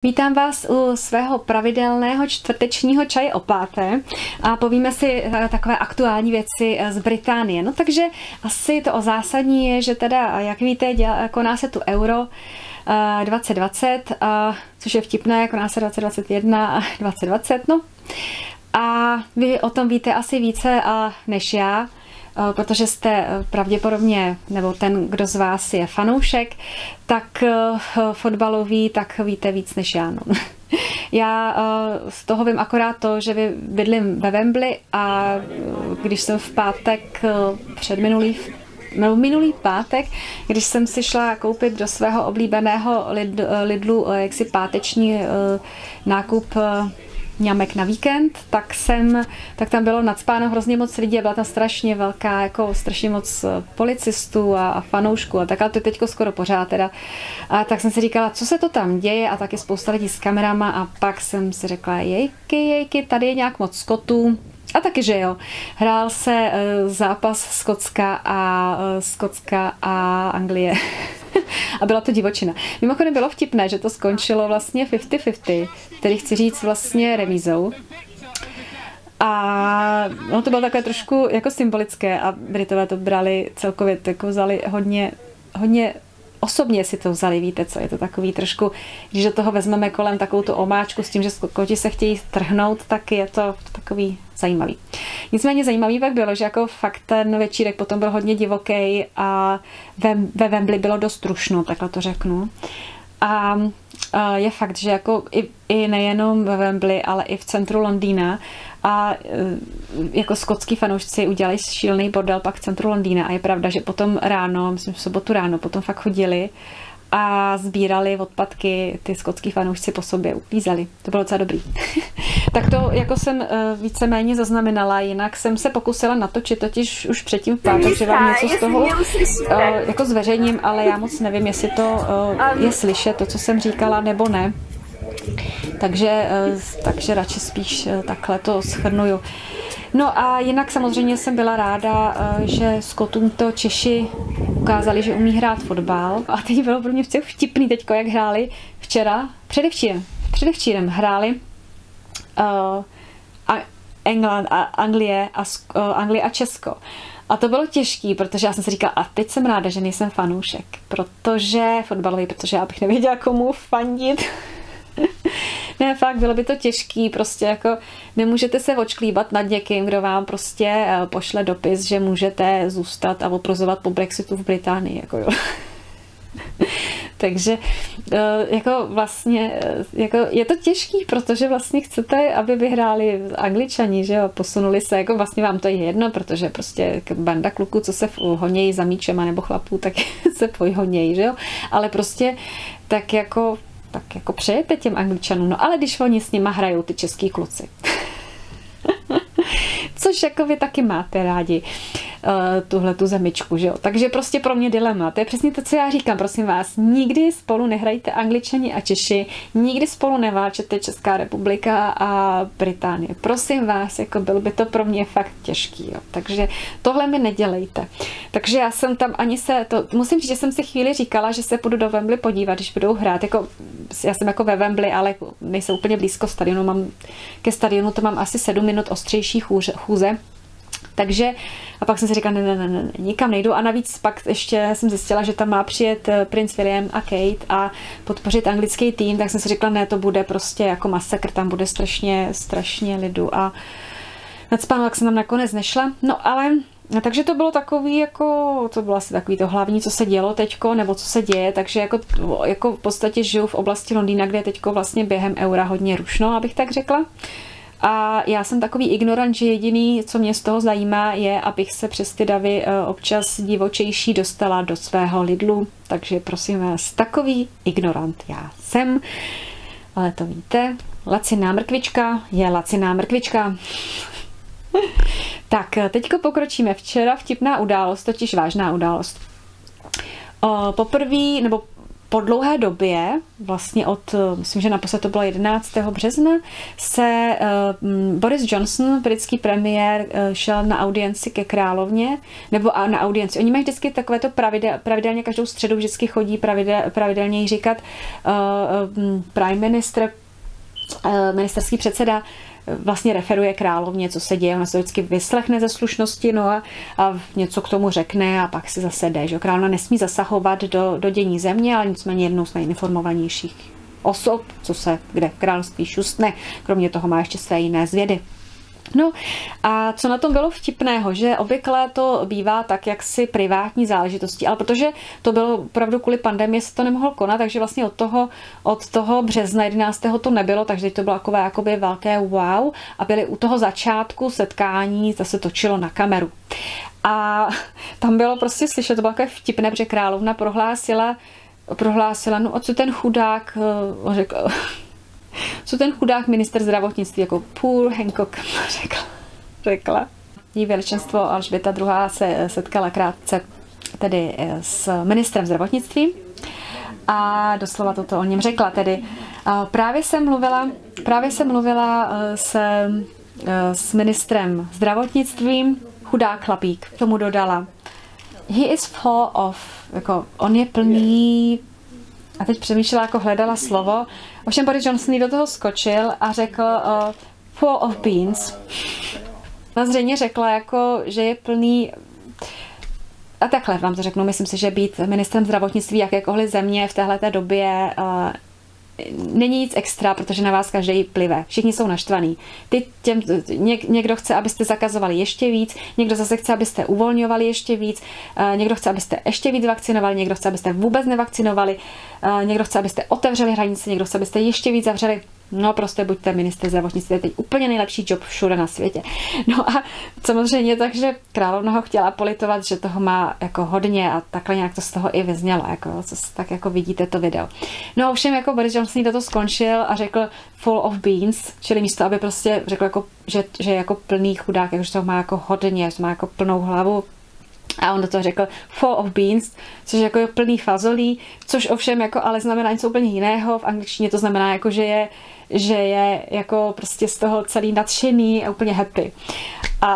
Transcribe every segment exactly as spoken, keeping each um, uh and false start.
Vítám vás u svého pravidelného čtvrtečního čaje o páté a povíme si takové aktuální věci z Británie. No takže asi to o zásadní je, že teda, jak víte, dělá, koná se tu Euro dvacet dvacet, což je vtipné, koná se dvacet dvacet jedna a dvacet dvacet, no. A vy o tom víte asi více než já, protože jste pravděpodobně, nebo ten, kdo z vás je fanoušek, tak fotbalový, tak víte víc než já. No. Já z toho vím akorát to, že bydlím ve Wembley a když jsem v pátek předminulý minulý pátek, když jsem si šla koupit do svého oblíbeného Lidlu jaksi páteční nákup ňamek na víkend, tak jsem, tak tam bylo nacpáno hrozně moc lidí a byla tam strašně velká, jako strašně moc policistů a, a fanoušků a tak, ale to je teďko skoro pořád teda. A tak jsem si říkala, co se to tam děje a taky spousta lidí s kamerama a pak jsem si řekla, jejky, jejky, tady je nějak moc skotů. A taky, že jo. Hrál se uh, zápas Skotska a uh, Skotska a Anglie. A byla to divočina. Mimochodem bylo vtipné, že to skončilo vlastně padesát padesát, tedy chci říct vlastně remízou. A no to bylo takové trošku jako symbolické a Britové to brali celkově, jako vzali hodně, hodně osobně si to vzali, víte co, je to takový trošku, když do toho vezmeme kolem takovou tu omáčku s tím, že Skoti se chtějí trhnout, tak je to takový zajímavý. Nicméně zajímavý pak bylo, že jako fakt ten večírek potom byl hodně divoký a ve, ve Wembley bylo dost rušno, takhle to řeknu. A, a je fakt, že jako i, i nejenom ve Wembley, ale i v centru Londýna a jako skotský fanoušci udělali šílený bordel pak v centru Londýna a je pravda, že potom ráno, myslím v sobotu ráno, potom fakt chodili a sbírali odpadky, ty skotský fanoušci po sobě uklízeli. To bylo docela dobrý. Tak to jako jsem víceméně zaznamenala, jinak jsem se pokusila natočit totiž už předtím v pátek, že vám něco z toho jako zveřejním, ale já moc nevím, jestli to je slyšet, to, co jsem říkala, nebo ne. Takže, takže radši spíš takhle to shrnuju. No a jinak samozřejmě jsem byla ráda, že Skotům to Češi ukázali, že umí hrát fotbal. A teď bylo pro mě vtipný teďko, jak hráli včera, předevčírem, předevčírem hráli uh, England, a Anglie, a, uh, Anglie a Česko. A to bylo těžký, protože já jsem si říkala, a teď jsem ráda, že nejsem fanoušek, protože fotbalový, protože já bych nevěděla, komu fandit. Ne, fakt, bylo by to těžký, prostě jako nemůžete se očklíbat nad někým, kdo vám prostě pošle dopis, že můžete zůstat a oprozovat po Brexitu v Británii, jako jo. Takže jako vlastně jako je to těžký, protože vlastně chcete, aby vyhráli Angličani, že jo, posunuli se, jako vlastně vám to je jedno, protože prostě banda kluků, co se honějí za míčema nebo chlapů, tak se pojhonějí, že jo, ale prostě tak jako tak jako přejete těm Angličanům, no ale když oni s nima hrajou ty český kluci. Což jako vy taky máte rádi uh, tuhle tu zemičku, že jo. Takže prostě pro mě dilema. To je přesně to, co já říkám, prosím vás. Nikdy spolu nehrajte Angličani a Češi, nikdy spolu neváčete Česká republika a Británie. Prosím vás, jako byl by to pro mě fakt těžký, jo. Takže tohle mi nedělejte. Takže já jsem tam ani se, to, musím říct, že jsem si chvíli říkala, že se půjdu do Wembley podívat, když budou hrát. Jako, já jsem jako ve Wembley, ale nejsem úplně blízko stadionu. Mám, ke stadionu to mám asi sedm minut ostřejší chůze, chůze. Takže a pak jsem si říkala, ne, ne, ne, ne, nikam nejdu a navíc pak ještě jsem zjistila, že tam má přijet princ William a Kate a podpořit anglický tým, tak jsem si říkala, ne, to bude prostě jako masakr, tam bude strašně, strašně lidu a nacpáno, tak jsem tam nakonec nešla, no ale no, takže to bylo takový, jako, to bylo asi takový to hlavní, co se dělo teďko, nebo co se děje, takže jako, jako v podstatě žiju v oblasti Londýna, kde je teďko vlastně během eura hodně rušno, abych tak řekla. A já jsem takový ignorant, že jediný, co mě z toho zajímá, je, abych se přes ty davy občas divočejší dostala do svého Lidlu. Takže prosím vás, takový ignorant já jsem. Ale to víte, laciná mrkvička je laciná mrkvička. Tak, teďko pokročíme. Včera vtipná událost, totiž vážná událost. Poprvé, nebo po dlouhé době, vlastně od, myslím, že naposled to bylo jedenáctého března, se uh, Boris Johnson, britský premiér, uh, šel na audienci ke královně, nebo a na audienci. Oni mají vždycky takovéto pravidel, pravidelně každou středu vždycky chodí pravidel, pravidelně jí říkat uh, um, prime minister, uh, ministerský předseda, vlastně referuje královně, co se děje, ona se vždycky vyslechne ze slušnosti, no a, a něco k tomu řekne a pak si zase jde, že královna nesmí zasahovat do, do dění země, ale nicméně jednou z nejinformovanějších osob, co se kde v království šustne, kromě toho má ještě své jiné zvědy. No a co na tom bylo vtipného, že obvykle to bývá tak jaksi privátní záležitostí, ale protože to bylo opravdu kvůli pandemii, se to nemohlo konat, takže vlastně od toho, od toho března jedenáctého to nebylo, takže to bylo takové jakoby velké wow a byli u toho začátku setkání, to se točilo na kameru. A tam bylo prostě slyšet, to bylo takové vtipné, protože královna prohlásila, prohlásila, no a co ten chudák, řekl, co ten chudák minister zdravotnictví, jako Paul Hancock, řekla. řekla. Jí veličenstvo Alžběta druhá. se setkala krátce tedy s ministrem zdravotnictví a doslova toto o něm řekla. Tedy právě jsem mluvila, právě jsem mluvila s, s ministrem zdravotnictví, chudák chlapík, tomu dodala. He is full of, jako on je plný. A teď přemýšlela, jako hledala slovo. Ovšem Boris Johnson do toho skočil a řekl uh, full of beans. Ona zřejmě řekla, jako, že je plný... A takhle vám to řeknu. Myslím si, že být ministrem zdravotnictví jakékoliv země v téhleté době uh, není nic extra, protože na vás každý plive. Všichni jsou naštvaný. Ty těm, něk, někdo chce, abyste zakazovali ještě víc, někdo zase chce, abyste uvolňovali ještě víc, uh, někdo chce, abyste ještě víc vakcinovali, někdo chce, abyste vůbec nevakcinovali, uh, někdo chce, abyste otevřeli hranice, někdo chce, abyste ještě víc zavřeli. No prostě buďte ministr zdravotnictví, to je teď úplně nejlepší job všude na světě. No a samozřejmě takže královna ho chtěla politovat, že toho má jako hodně a takhle nějak to z toho i vyznělo, jako, co tak jako vidíte to video. No a ovšem jako Boris Johnson do toho skončil a řekl full of beans, čili místo, aby prostě řekl, jako, že, že je jako plný chudák, jako, že toho má jako hodně, že má jako plnou hlavu. A on do toho řekl full of beans, což je jako plný fazolí, což ovšem jako ale znamená něco úplně jiného. V angličtině to znamená jako, že je, že je jako prostě z toho celý nadšený a úplně happy. A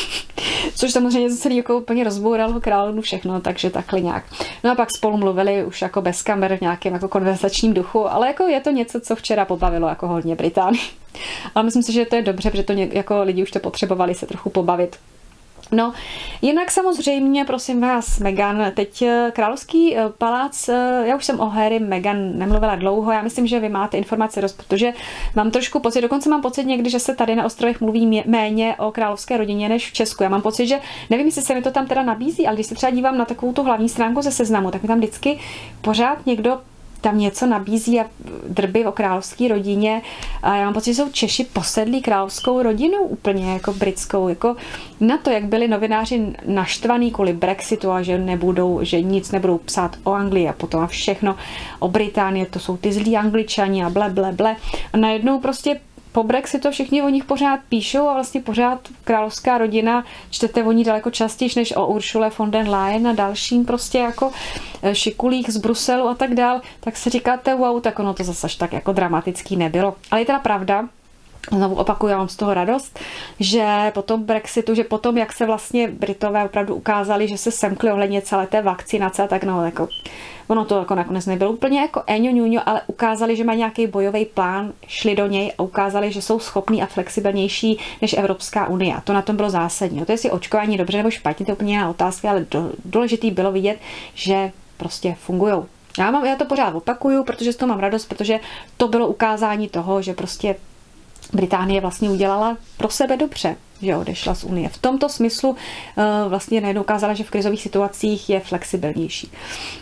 což samozřejmě to celý jako úplně rozbouralo královnu všechno, takže takhle nějak. No a pak spolu mluvili už jako bez kamer v nějakém jako konverzačním duchu, ale jako je to něco, co včera pobavilo jako hodně Británii. Ale myslím si, že to je dobře, protože to jako lidi už to potřebovali se trochu pobavit. No, jinak samozřejmě, prosím vás, Meghan, teď královský palác, já už jsem o Harry Meghan nemluvila dlouho, já myslím, že vy máte informace dost, protože mám trošku pocit, dokonce mám pocit někdy, že se tady na ostrovech mluví méně o královské rodině než v Česku. Já mám pocit, že nevím, jestli se mi to tam teda nabízí, ale když se třeba dívám na takovou tu hlavní stránku ze Seznamu, tak mi tam vždycky pořád někdo tam něco nabízí a drby o královské rodině. A já mám pocit, že jsou Češi posedlí královskou rodinou úplně jako britskou. Jako na to, jak byli novináři naštvaný kvůli Brexitu a že nebudou, že nic nebudou psát o Anglii a potom a všechno o Británii, to jsou ty zlí Angličani a ble, ble, ble. A najednou prostě po Brexitu všichni o nich pořád píšou a vlastně pořád královská rodina, čtete o ní daleko častěji než o Ursule von der Leyen a dalším prostě jako šikulích z Bruselu a tak dál, tak si říkáte wow, tak ono to zase až tak jako dramatický nebylo. Ale je teda pravda, znovu opakuju, já mám z toho radost, že po tom Brexitu, že potom, jak se vlastně Britové opravdu ukázali, že se semkli ohledně celé té vakcinace, tak no, jako ono to jako nakonec nebylo úplně jako eňo ňuňo, ale ukázali, že mají nějaký bojový plán, šli do něj a ukázali, že jsou schopní a flexibilnější než Evropská unie. A to na tom bylo zásadní. To jestli očkování dobře nebo špatně, to je úplně jiná otázka, ale důležitý bylo vidět, že prostě fungujou. Já, mám, já to pořád opakuju, protože z toho mám radost, protože to bylo ukázání toho, že prostě Británie vlastně udělala pro sebe dobře, že odešla z Unie. V tomto smyslu uh, vlastně najednou ukázala, že v krizových situacích je flexibilnější.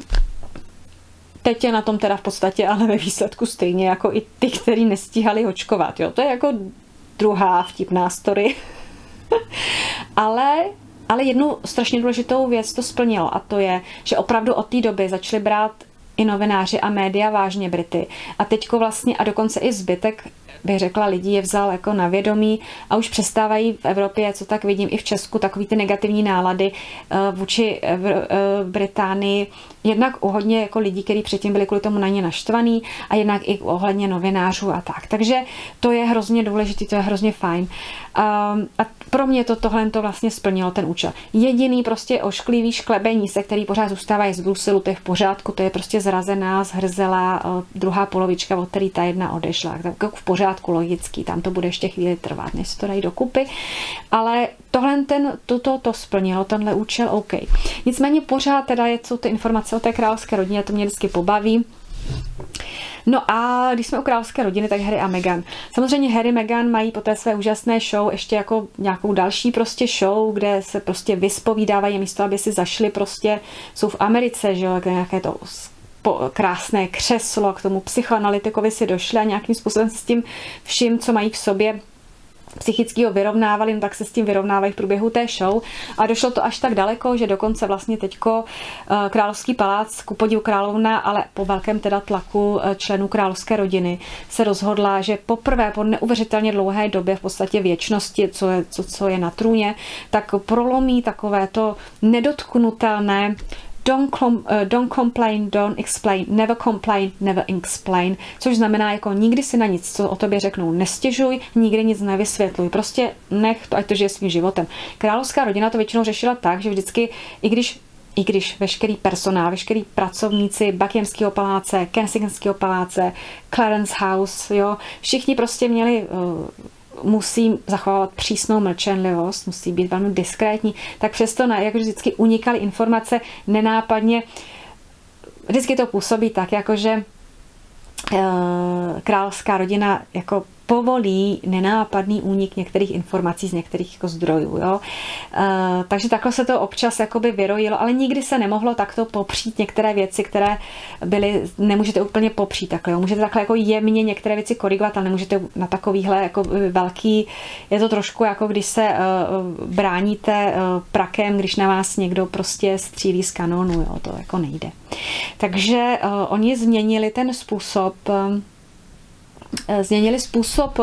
Teď je na tom teda v podstatě ale ve výsledku stejně jako i ty, kteří nestíhali očkovat. Jo? To je jako druhá vtipná story. ale, ale jednu strašně důležitou věc to splnilo a to je, že opravdu od té doby začali brát i novináři a média vážně Brity. A teďko vlastně a dokonce i zbytek, bych řekla, lidí je vzal jako na vědomí a už přestávají v Evropě, co tak vidím i v Česku, takový ty negativní nálady vůči Británii. Jednak u hodně jako lidí, kteří předtím byli kvůli tomu na ně naštvaný a jednak i ohledně novinářů a tak. Takže to je hrozně důležitý, to je hrozně fajn. A pro mě to tohle to vlastně splnilo ten účel. Jediný prostě ošklivý šklebení se, který pořád zůstávají z Bruselu, to je v pořádku, to je prostě zrazená, zhrzelá druhá polovička, od který ta jedna odešla. Tak v pořádku, logický, tam to bude ještě chvíli trvat, než se to dají dokupy. Ale tohle ten, toto to splnilo, tenhle účel, OK. Nicméně pořád teda je, jsou ty informace o té královské rodině, to mě vždycky pobaví. No a když jsme u královské rodiny, tak Harry a Meghan. Samozřejmě Harry a Meghan mají po té své úžasné show ještě jako nějakou další prostě show, kde se prostě vyspovídávají místo, aby si zašli prostě, jsou v Americe, že jo, nějaké to krásné křeslo, k tomu psychoanalytikovi si došli a nějakým způsobem s tím vším, co mají v sobě psychického vyrovnávali, no tak se s tím vyrovnávají v průběhu té show. A došlo to až tak daleko, že dokonce vlastně teďko královský palác, ku podivu královna, ale po velkém teda tlaku členů královské rodiny se rozhodla, že poprvé po neuvěřitelně dlouhé době, v podstatě věčnosti, co je, co, co je na trůně, tak prolomí takové to nedotknutelné Don't, com, uh, don't complain, don't explain, never complain, never explain, což znamená jako nikdy si na nic, co o tobě řeknou, nestěžuj, nikdy nic nevysvětluj, prostě nech to, ať to žije svým životem. Královská rodina to většinou řešila tak, že vždycky, i když i když veškerý personál, veškerý pracovníci Buckinghamského paláce, Kensingtonského paláce, Clarence House, jo, všichni prostě měli uh, musí zachovávat přísnou mlčenlivost, musí být velmi diskrétní, tak přesto, jak vždycky unikaly informace nenápadně, vždycky to působí tak, jakože uh, královská rodina jako povolí nenápadný únik některých informací z některých jako zdrojů. Jo? E, takže takhle se to občas jakoby vyrojilo, ale nikdy se nemohlo takto popřít některé věci, které byly, nemůžete úplně popřít takhle. Jo? Můžete takhle jako jemně některé věci korigovat, ale nemůžete na takovýhle jako velký, je to trošku jako když se uh, bráníte uh, prakem, když na vás někdo prostě střílí z kanonu, jo? To jako nejde. Takže uh, oni změnili ten způsob uh, změnili způsob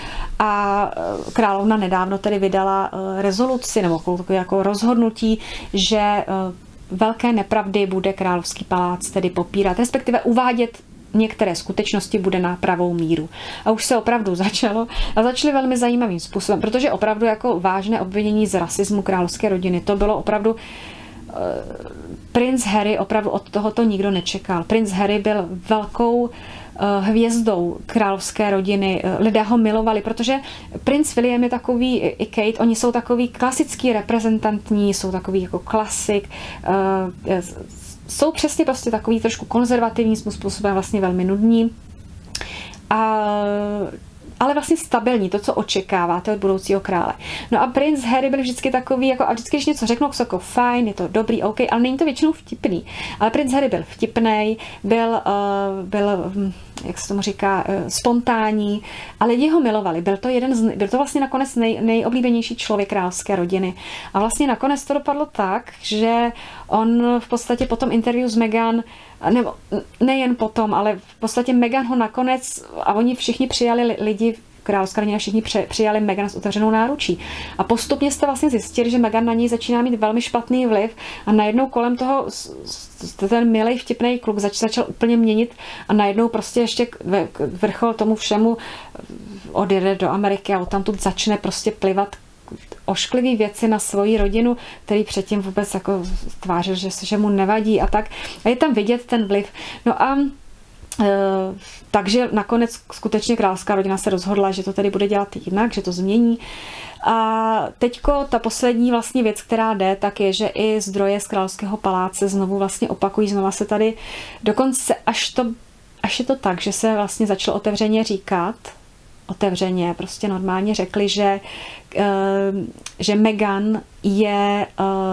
a královna nedávno tedy vydala rezoluci nebo jako rozhodnutí, že velké nepravdy bude královský palác tedy popírat, respektive uvádět některé skutečnosti bude na pravou míru. A už se opravdu začalo a začaly velmi zajímavým způsobem, protože opravdu jako vážné obvinění z rasismu královské rodiny, to bylo opravdu princ Harry, opravdu od tohoto nikdo nečekal. Princ Harry byl velkou hvězdou královské rodiny. Lidé ho milovali, protože princ William je takový, i Kate, oni jsou takový klasický reprezentantní, jsou takový jako klasik, jsou přesně prostě takový trošku konzervativní způsobem, vlastně velmi nudní. A ale vlastně stabilní, to, co očekáváte od budoucího krále. No a princ Harry byl vždycky takový, jako, a vždycky, když něco řeknou, jako fajn, je to dobrý, OK, ale není to většinou vtipný. Ale princ Harry byl vtipnej, byl, uh, byl jak se tomu říká, uh, spontánní, a lidi ho milovali. Byl to jeden z, byl to vlastně nakonec nej, nejoblíbenější člověk královské rodiny. A vlastně nakonec to dopadlo tak, že on v podstatě po tom interview s Meghan, nebo nejen potom, ale v podstatě Meghan ho nakonec, a oni všichni přijali lidi, královská rodina všichni přijali Meghan s otevřenou náručí. A postupně jste vlastně zjistili, že Meghan na něj začíná mít velmi špatný vliv a najednou kolem toho ten milej vtipný kluk zač, začal úplně měnit a najednou prostě ještě vrchol tomu všemu odjede do Ameriky a odtamtud začne prostě plivat ošklivý věci na svoji rodinu, který předtím vůbec jako tvářil, že, že mu nevadí a tak. A je tam vidět ten vliv. No a e, takže nakonec skutečně královská rodina se rozhodla, že to tedy bude dělat jinak, že to změní. A teďko ta poslední vlastně věc, která jde, tak je, že i zdroje z královského paláce znovu vlastně opakují, znova se tady dokonce až to, až je to tak, že se vlastně začalo otevřeně říkat, otevřeně, prostě normálně řekli, že, že Meghan je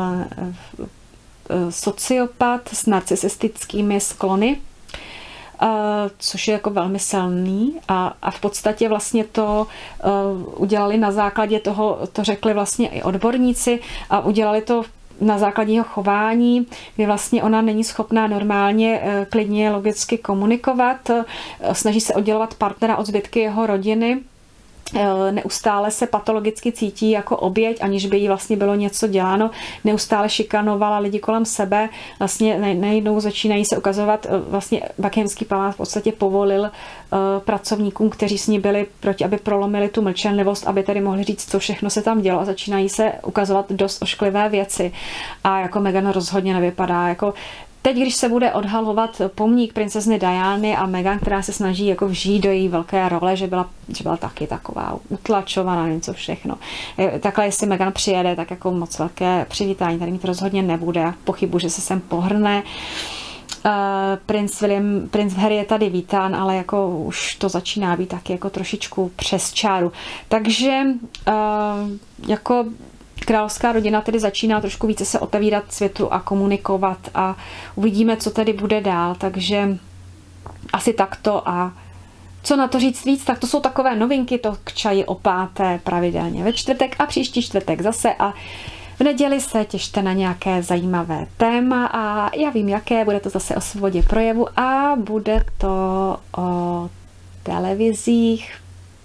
sociopat s narcisistickými sklony, což je jako velmi silný a, a v podstatě vlastně to udělali na základě toho, to řekli vlastně i odborníci a udělali to na základě jeho chování, kdy vlastně ona není schopná normálně, klidně, logicky komunikovat, snaží se oddělovat partnera od zbytky jeho rodiny, neustále se patologicky cítí jako oběť, aniž by jí vlastně bylo něco děláno, neustále šikanovala lidi kolem sebe, vlastně najednou začínají se ukazovat, vlastně Buckinghamský palác v podstatě povolil pracovníkům, kteří s ní byli proti, aby prolomili tu mlčenlivost, aby tady mohli říct, co všechno se tam dělo, a začínají se ukazovat dost ošklivé věci a jako Meghan rozhodně nevypadá jako. Teď, když se bude odhalovat pomník princezny Diany a Meghan, která se snaží jako vžít do její velké role, že byla, že byla taky taková utlačovaná, něco všechno. Takhle, jestli Meghan přijede, tak jako moc velké přivítání tady mít rozhodně nebude. Pochybuji, že se sem pohrne. Uh, princ William, princ Harry je tady vítán, ale jako už to začíná být taky jako trošičku přes čáru. Takže uh, jako královská rodina tedy začíná trošku více se otevírat světu a komunikovat a uvidíme, co tedy bude dál, takže asi takto. A co na to říct víc, tak to jsou takové novinky, to k čaji o páté pravidelně ve čtvrtek a příští čtvrtek zase a v neděli se těšte na nějaké zajímavé téma a já vím jaké, bude to zase o svobodě projevu a bude to o televizích.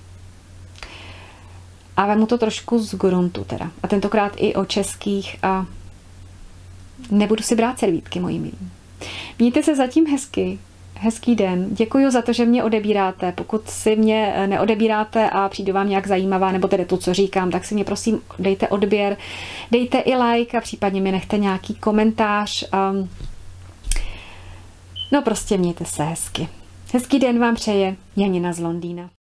A vemu to trošku z gruntu teda. A tentokrát i o českých a nebudu si brát servítky, moji milí. Mějte se zatím hezky. Hezký den. Děkuji za to, že mě odebíráte. Pokud si mě neodebíráte a přijde vám nějak zajímavá, nebo tedy to, co říkám, tak si mě prosím dejte odběr, dejte i like a případně mi nechte nějaký komentář. No prostě mějte se hezky. Hezký den vám přeje Janina z Londýna.